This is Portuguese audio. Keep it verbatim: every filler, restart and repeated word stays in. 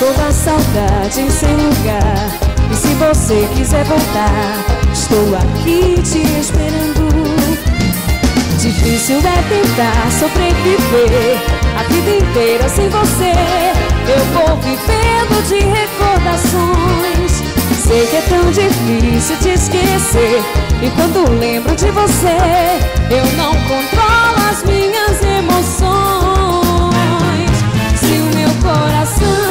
toda a saudade em seu lugar. E se você quiser voltar, estou aqui te esperando. Difícil é tentar sobreviver a vida inteira sem você. Eu vou vivendo de recordações. Sei que é tão difícil te esquecer, e quando lembro de você, eu não controlo as minhas emoções. Se o meu coração